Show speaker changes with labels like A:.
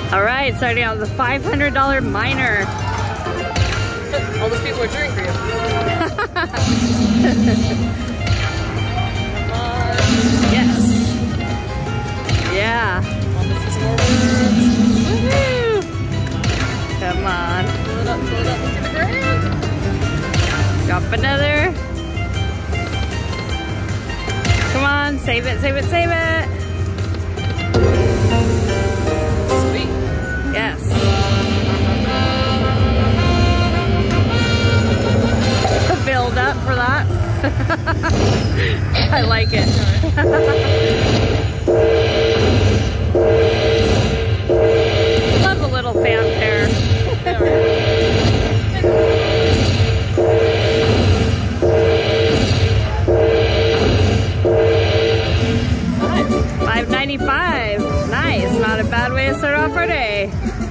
A: All right, starting out with a $500 minor.
B: All those people are cheering for you.
A: Yes. Yeah. Woohoo. Come on.
B: Pull it up into the ground.
A: Drop another. Come on, save it, save it, save it.
B: Sweet.
A: Yes. The build up for that. I like it. Love a little fanfare. $5.95. Nice. Not a bad way to start off our day.